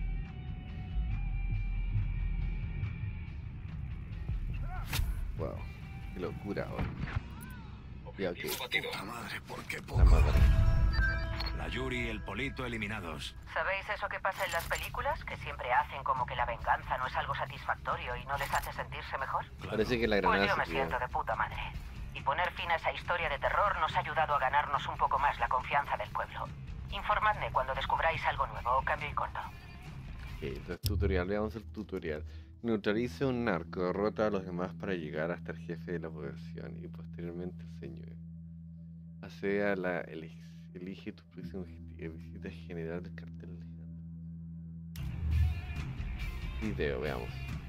[SPEAKER 2] Wow, qué locura ahora. Ya, ok.
[SPEAKER 5] Puta madre, ¿por qué
[SPEAKER 2] La
[SPEAKER 5] poco?
[SPEAKER 2] madre.
[SPEAKER 8] La Yuri y el Polito eliminados.
[SPEAKER 14] ¿Sabéis eso que pasa en las películas? Que siempre hacen como que la venganza no es algo satisfactorio y no les hace sentirse mejor.
[SPEAKER 2] Parece que la
[SPEAKER 14] Pues
[SPEAKER 2] granada
[SPEAKER 14] yo me
[SPEAKER 2] se
[SPEAKER 14] siento
[SPEAKER 2] quedó.
[SPEAKER 14] de puta madre. Y poner fin a esa historia de terror nos ha ayudado a ganarnos un poco más la confianza del pueblo. Informadme cuando descubráis algo nuevo, cambio y corto.
[SPEAKER 2] Ok, entonces tutorial, veamos el tutorial. Neutralice un narco, derrota a los demás para llegar hasta el jefe de la población y posteriormente el señor. Accede a la elige tu próximo objetivo, visita general del cartel. Video, veamos.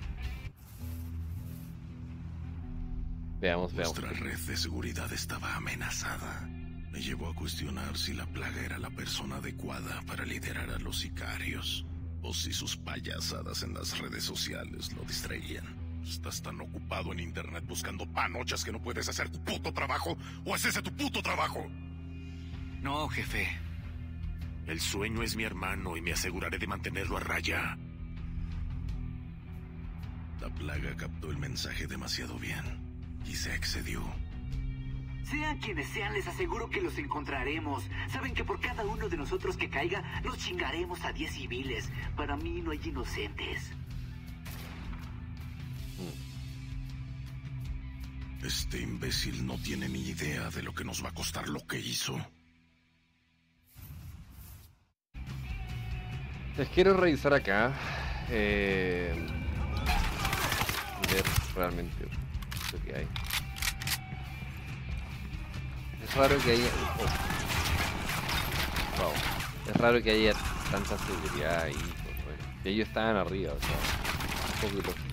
[SPEAKER 2] Veamos.
[SPEAKER 5] Nuestra red de seguridad estaba amenazada. Me llevó a cuestionar si la plaga era la persona adecuada para liderar a los sicarios, o si sus payasadas en las redes sociales lo distraían. ¿Estás tan ocupado en internet buscando panochas que no puedes hacer tu puto trabajo? ¿O es ese tu puto trabajo?
[SPEAKER 13] No, jefe.
[SPEAKER 5] El sueño es mi hermano y me aseguraré de mantenerlo a raya. La plaga captó el mensaje demasiado bien y se excedió.
[SPEAKER 15] Sean quienes sean, les aseguro que los encontraremos. Saben que por cada uno de nosotros que caiga, nos chingaremos a 10 civiles. Para mí no hay inocentes.
[SPEAKER 5] Este imbécil no tiene ni idea de lo que nos va a costar lo que hizo.
[SPEAKER 2] Les quiero revisar acá. Ver realmente lo que hay. Es raro que haya... Wow. Es raro que haya tanta seguridad ahí. Pues, bueno, que ellos estaban arriba, o sea, un poco ilógico.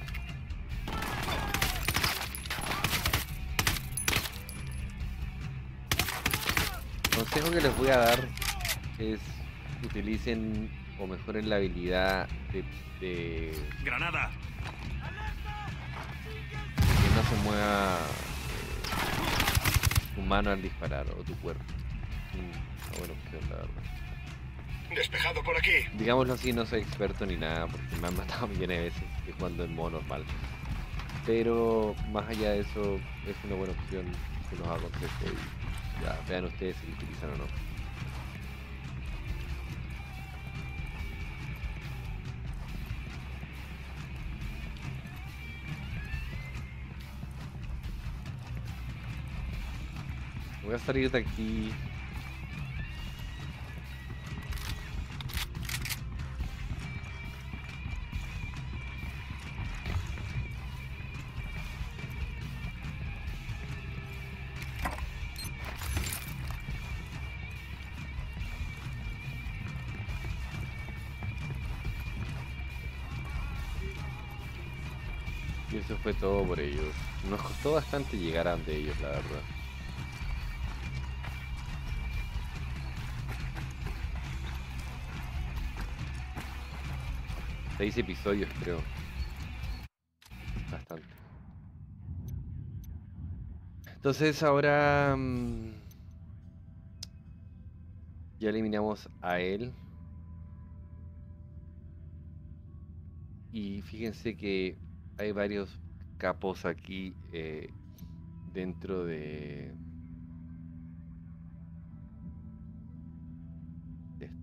[SPEAKER 2] El consejo que les voy a dar es utilicen o mejoren la habilidad de
[SPEAKER 13] ¡Granada!
[SPEAKER 2] que no se mueva tu mano al disparar o tu cuerpo. Una buena opción, la verdad.
[SPEAKER 13] Despejado por aquí.
[SPEAKER 2] Digámoslo así, no soy experto ni nada porque me han matado millones de veces jugando en modo normal. Pero más allá de eso, es una buena opción que nos aconsejo y ya vean ustedes si lo utilizan o no. Voy a salir de aquí. Y eso fue todo por ellos. Nos costó bastante llegar a donde ellos, la verdad. Seis episodios, creo. Bastante. Entonces ahora ya eliminamos a él. Y fíjense que hay varios capos aquí dentro de esto.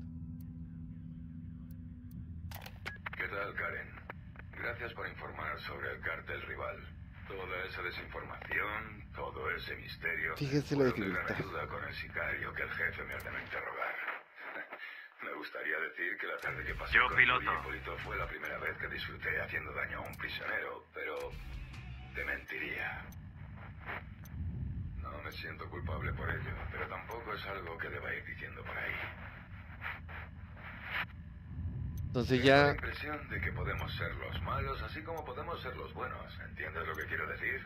[SPEAKER 3] ¿Qué tal, Karen? Gracias por informar sobre el cártel rival. Toda esa desinformación, todo ese misterio...
[SPEAKER 2] Fíjense la
[SPEAKER 3] fue de
[SPEAKER 2] dificultad.
[SPEAKER 3] gran ayuda con el sicario que el jefe me ordenó interrogar. Me gustaría decir que la tarde que pasé
[SPEAKER 8] Yo,
[SPEAKER 3] con
[SPEAKER 8] piloto.
[SPEAKER 3] Yuri y Hipólito fue la primera vez que disfruté haciendo daño a un prisionero, pero te mentiría. No me siento culpable por ello, pero tampoco es algo que deba ir diciendo por ahí.
[SPEAKER 2] Entonces
[SPEAKER 3] Tengo la
[SPEAKER 2] ya
[SPEAKER 3] impresión de que podemos ser los malos así como podemos ser los buenos. ¿Entiendes lo que quiero decir?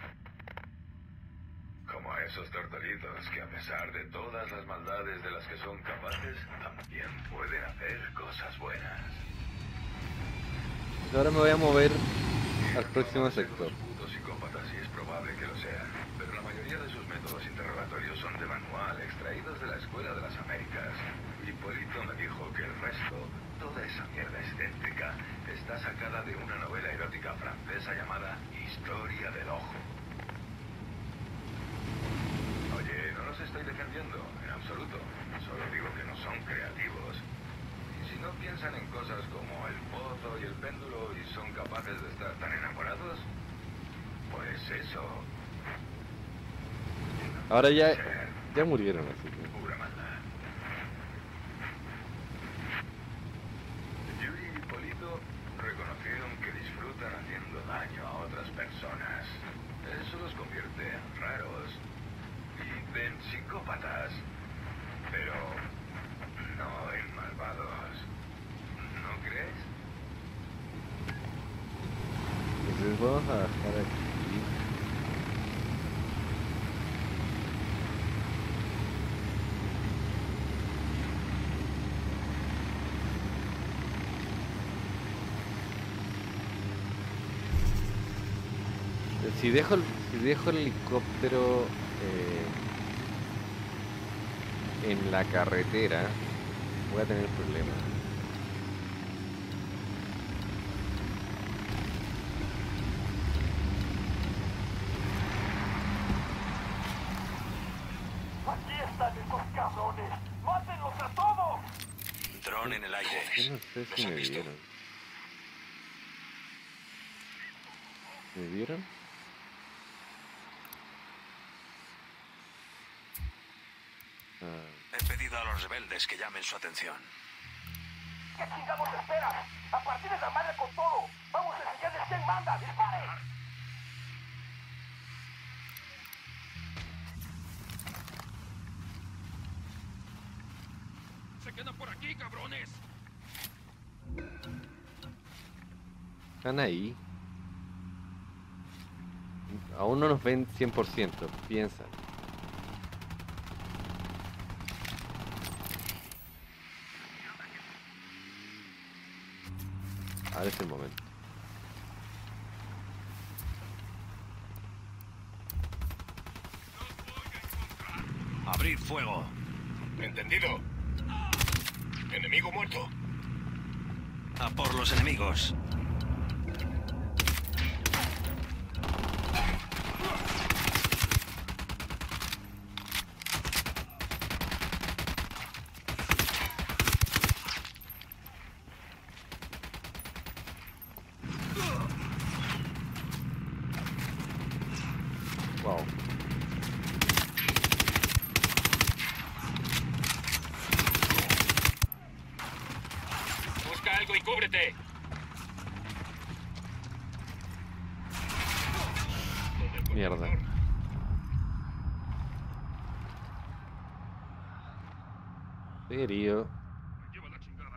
[SPEAKER 3] Como a esos tortolitos que a pesar de todas las maldades de las que son capaces, también pueden hacer cosas buenas.
[SPEAKER 2] ahora me voy a mover al próximo sector.
[SPEAKER 3] Putos psicópatas, y es probable que lo sean, pero la mayoría de sus métodos interrogatorios son de manual, extraídos de la Escuela de las Américas. Hipólito me dijo que el resto, toda esa mierda excéntrica, está sacada de una novela erótica francesa llamada Historia del Ojo. Oye, no los estoy defendiendo, en absoluto. Solo digo que no son creativos. Y si no piensan en cosas como el pozo y el péndulo y son capaces de estar tan enamorados, pues eso...
[SPEAKER 2] Ahora ya murieron, así que...
[SPEAKER 3] Pura maldad. Yuri y Hipólito reconocieron que disfrutan haciendo daño a otras personas. Eso los convierte en raros y en psicópatas, pero no en malvados. ¿No crees?
[SPEAKER 2] Entonces vamos a dejar aquí. Si dejo el helicóptero en la carretera, voy a tener problemas.
[SPEAKER 4] ¡Aquí están esos cabrones! ¡Mátenlos a todos!
[SPEAKER 8] Dron en el aire.
[SPEAKER 2] Yo no sé si me vieron. ¿Me vieron?
[SPEAKER 8] He pedido a los rebeldes que llamen su atención.
[SPEAKER 4] ¿Qué chingados esperas? ¡A partir de la madre con todo! ¡Vamos a enseñarles quién manda! ¡Disparen!
[SPEAKER 9] ¡Se quedan por aquí, cabrones!
[SPEAKER 2] Están ahí. Aún no nos ven 100%, piensa. Ahora es el momento.
[SPEAKER 8] Abrid fuego.
[SPEAKER 13] ¿Entendido? Enemigo muerto.
[SPEAKER 8] A por los enemigos.
[SPEAKER 2] Wow.
[SPEAKER 13] Busca algo y cúbrete.
[SPEAKER 2] Mierda. Estoy herido.
[SPEAKER 9] Lleva la chingada.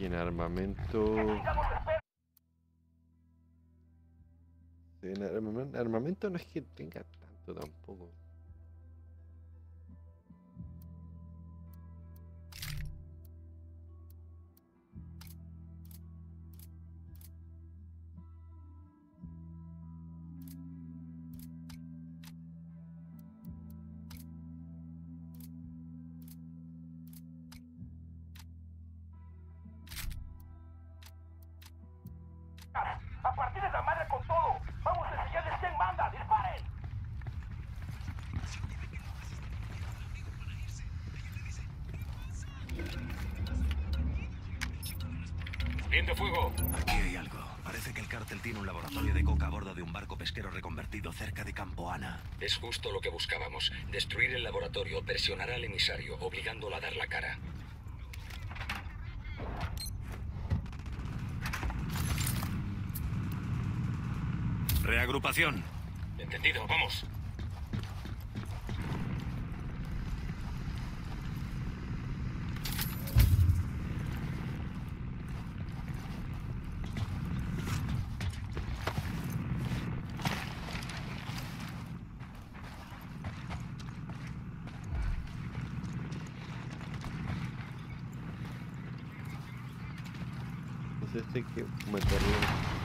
[SPEAKER 2] Y en armamento... En armamento no es que tenga tanto tampoco.
[SPEAKER 9] ¡A partir de la madre con todo! ¡Vamos a enseñarles quién manda! ¡Disparen!
[SPEAKER 10] ¡Viento fuego!
[SPEAKER 8] Aquí hay algo. Parece que el cártel tiene un laboratorio de coca a bordo de un barco pesquero reconvertido cerca de Campo Ana.
[SPEAKER 10] Es justo lo que buscábamos. Destruir el laboratorio presionará al emisario, obligándolo a dar la cara.
[SPEAKER 8] Reagrupación.
[SPEAKER 10] Entendido, vamos.
[SPEAKER 2] Entonces hay que meterlo.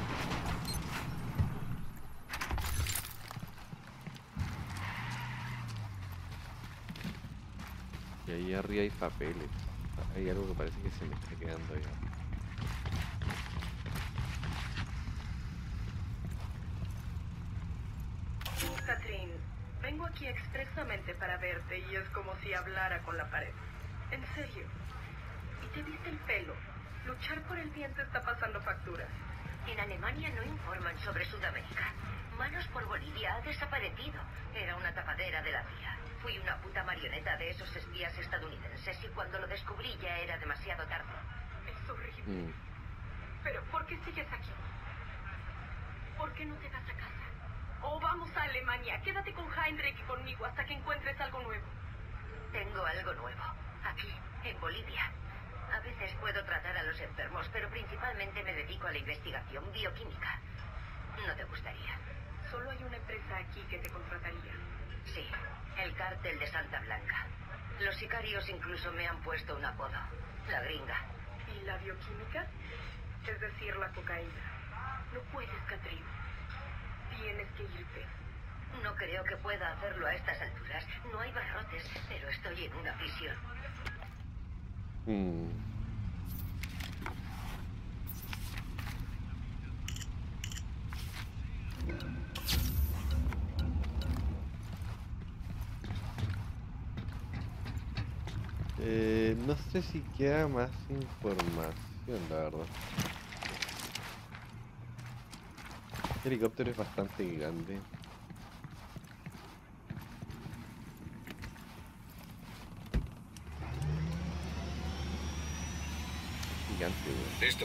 [SPEAKER 2] Y ahí arriba hay papeles. Hay algo que parece que se me está quedando ahí.
[SPEAKER 11] Catherine, vengo aquí expresamente para verte y es como si hablara con la pared. En serio. ¿Y te viste el pelo? Luchar por el viento está pasando facturas.
[SPEAKER 6] En Alemania no informan sobre Sudamérica. Manos por Bolivia ha desaparecido. Era una tapadera de la CIA. Fui una puta marioneta de esos espías estadounidenses y cuando lo descubrí ya era demasiado tarde.
[SPEAKER 11] Es horrible. Pero ¿por qué sigues aquí? ¿Por qué no te vas a casa? O vamos a Alemania. Quédate con Heinrich y conmigo hasta que encuentres algo nuevo.
[SPEAKER 6] Tengo algo nuevo. Aquí, en Bolivia. A veces puedo tratar a los enfermos, pero principalmente me dedico a la investigación bioquímica. No te gustaría.
[SPEAKER 11] Solo hay una empresa aquí que te contrataría.
[SPEAKER 6] Sí, el cártel de Santa Blanca. Los sicarios incluso me han puesto un apodo. La gringa.
[SPEAKER 11] ¿Y la bioquímica? Es decir, la cocaína. No puedes, Catherine. Tienes que irte.
[SPEAKER 6] No creo que pueda hacerlo a estas alturas. No hay barrotes, pero estoy en una prisión.
[SPEAKER 2] No sé si queda más información, la verdad. El helicóptero es bastante grande. Gigante, güey.
[SPEAKER 10] Listo.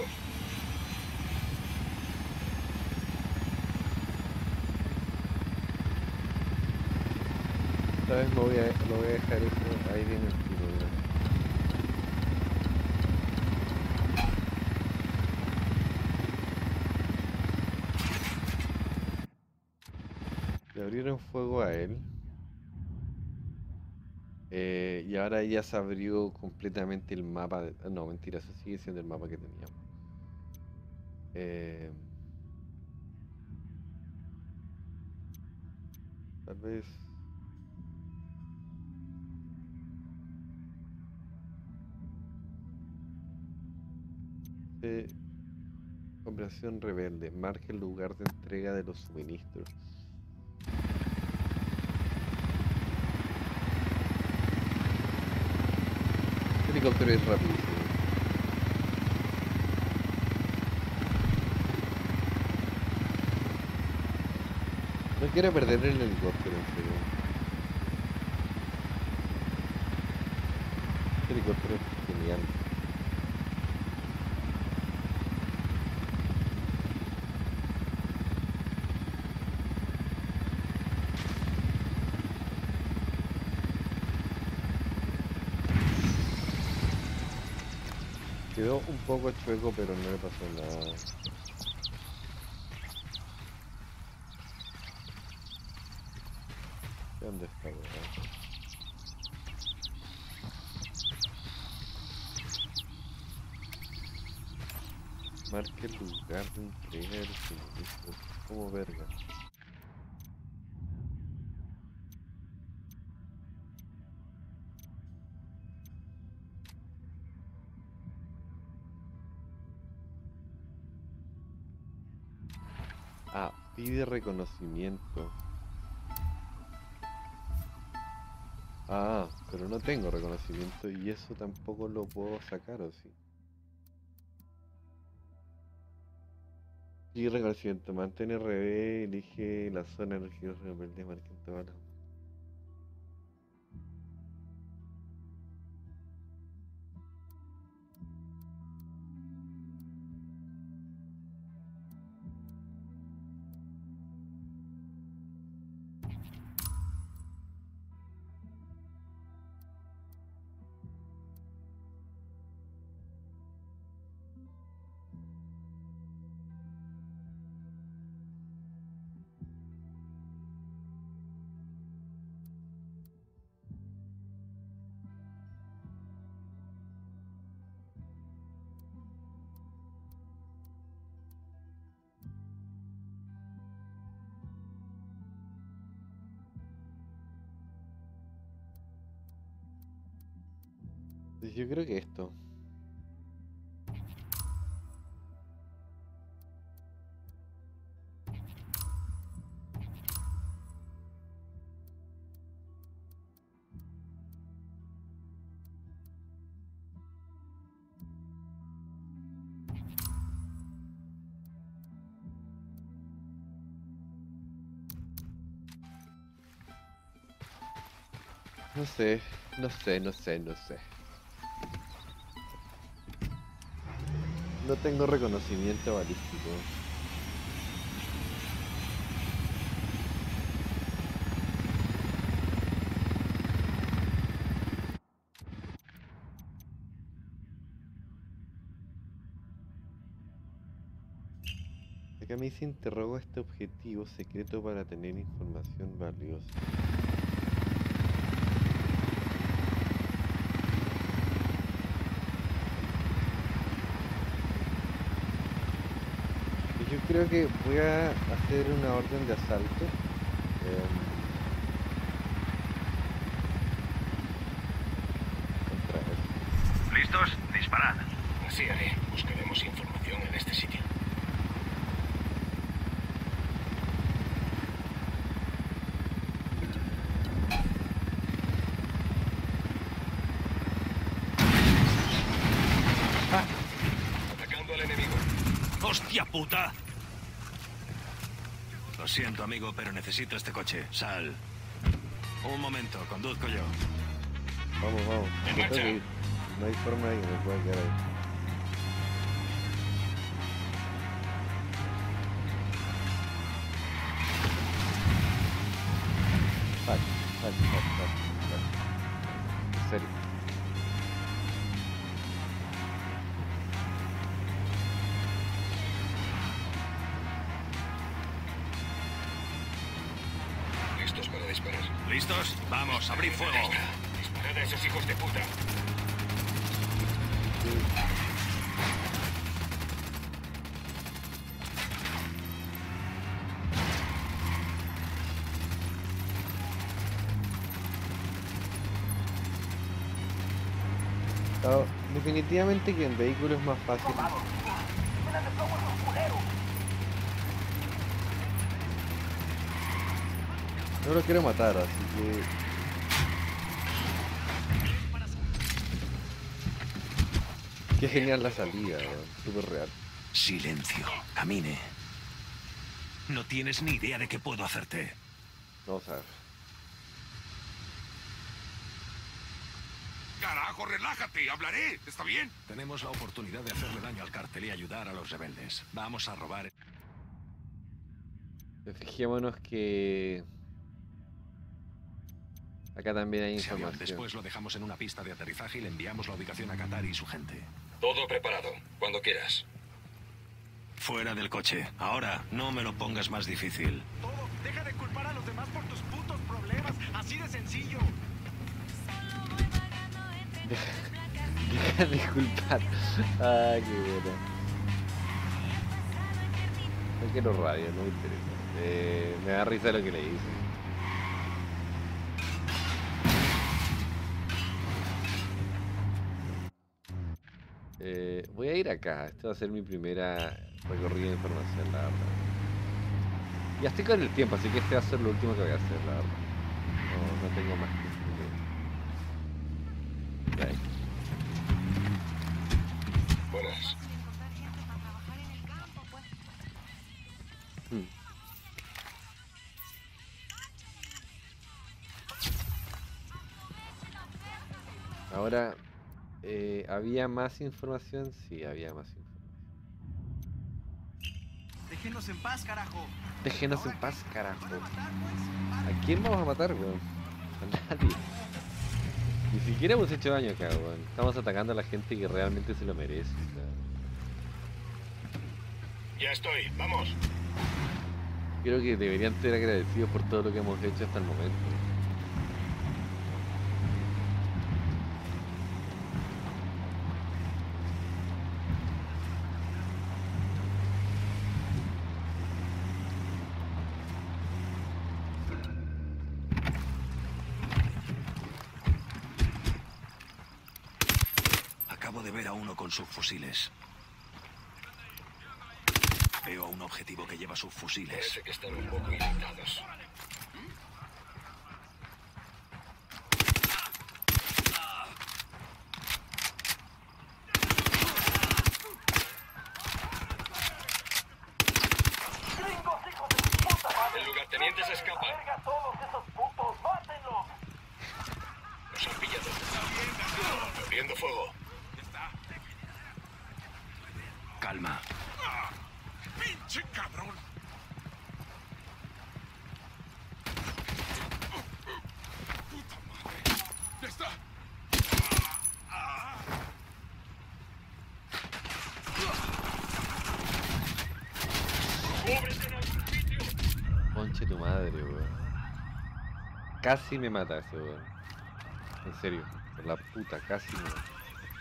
[SPEAKER 2] Esta vez lo voy a dejar eso ahí bien el tiro, güey. Le abrieron fuego a él. Y ahora ya se abrió completamente el mapa no, mentira, eso sigue siendo el mapa que teníamos. Tal vez... Operación Rebelde. Marque el lugar de entrega de los suministros. El helicóptero es rapidísimo. No quiero perder el helicóptero, en serio. Este helicóptero es genial. Quedó un poco chueco, pero no le pasó nada. ¿Dónde está, weón? Marque el lugar de entrega de los suministros. Como verga. Ah, pide reconocimiento. Ah, pero no tengo reconocimiento y eso tampoco lo puedo sacar, ¿o sí? Y reconocimiento, mantén RB, elige la zona de los rebeldes, marca en todas las... Yo creo que esto. No sé, no sé, no sé, no sé. No tengo reconocimiento balístico. Acá me dice interrogo este objetivo secreto para tener información valiosa. Yo creo que voy a hacer una orden de asalto. Contra él.
[SPEAKER 13] ¿Listos? Disparad.
[SPEAKER 10] Así haré. Buscaremos información en este sitio. Atacando al enemigo.
[SPEAKER 8] ¡Hostia puta! Lo siento, amigo, pero necesito este coche. Sal. Un momento, conduzco yo.
[SPEAKER 2] Vamos, vamos.
[SPEAKER 10] En
[SPEAKER 2] Yo creo
[SPEAKER 10] marcha.
[SPEAKER 2] que no hay forma de que me pueda quedar ahí. Fuck. En serio.
[SPEAKER 10] Listos para disparar.
[SPEAKER 8] ¿Listos? Vamos, abrid fuego.
[SPEAKER 10] Disparad a esos hijos de puta.
[SPEAKER 2] Claro, definitivamente que en vehículo es más fácil. No lo quiero matar, así que... Qué genial la salida, súper real.
[SPEAKER 8] Silencio. Camine. No tienes ni idea de qué puedo hacerte.
[SPEAKER 2] Vamos a ver.
[SPEAKER 13] Carajo, relájate, hablaré, ¿está bien?
[SPEAKER 8] Tenemos la oportunidad de hacerle daño al cartel y ayudar a los rebeldes. Vamos a robar.
[SPEAKER 2] Fijémonos que... Acá también hay
[SPEAKER 8] Ese avión
[SPEAKER 2] información.
[SPEAKER 8] después lo dejamos en una pista de aterrizaje y le enviamos la ubicación a Qatar y su gente.
[SPEAKER 10] Todo preparado, cuando quieras.
[SPEAKER 8] Fuera del coche. Ahora, no me lo pongas más difícil.
[SPEAKER 9] Todo, deja de culpar a los demás por tus putos problemas. Así de sencillo.
[SPEAKER 2] Deja de culpar. Ah, qué bueno. No quiero radio, no me interesa. Me da risa lo que le hice. Voy a ir acá. Esto va a ser mi primera recorrida de información, la verdad. Ya estoy con el tiempo, así que este va a ser lo último que voy a hacer, la verdad. No tengo más tiempo. Ahí.
[SPEAKER 10] Buenas.
[SPEAKER 2] Ahora, ¿había más información? Sí, había más información.
[SPEAKER 9] Déjenos en paz, carajo.
[SPEAKER 2] Déjenos en paz, carajo. ¿A quién vamos a matar, weón? A nadie. Ni siquiera hemos hecho daño acá, weón. Estamos atacando a la gente que realmente se lo merece. O sea.
[SPEAKER 13] Ya estoy, vamos.
[SPEAKER 2] Creo que deberían ser agradecidos por todo lo que hemos hecho hasta el momento.
[SPEAKER 8] Acabo de ver a uno con subfusiles. Veo a un objetivo que lleva subfusiles.
[SPEAKER 10] Parece que están un poco irritados. El lugarteniente se escapa. Nos han pillado. Abriendo fuego.
[SPEAKER 8] Calma.
[SPEAKER 9] ¡Pinche cabrón! ¡Puta madre! ¡Ya está!
[SPEAKER 2] Conche tu madre, weón. Casi me mata ese weón. En serio, por la puta, casi me mata.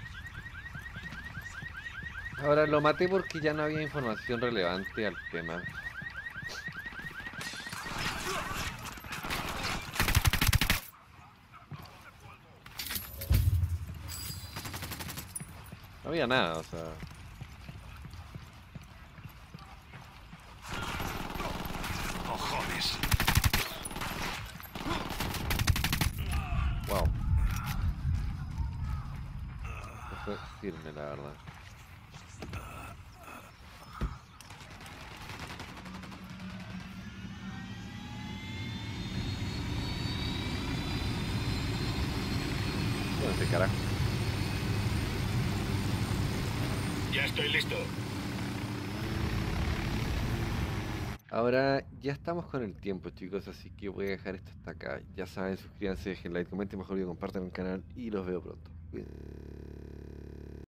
[SPEAKER 2] Ahora lo maté porque ya no había información relevante al tema. No había nada, o sea.
[SPEAKER 8] ¡Cojones!
[SPEAKER 2] Wow. No fue firme, la verdad. Ese carajo.
[SPEAKER 10] Ya estoy listo.
[SPEAKER 2] Ahora ya estamos con el tiempo, chicos, así que voy a dejar esto hasta acá. Ya saben, suscríbanse, dejen like, comenten, mejor video, compartan el canal y los veo pronto.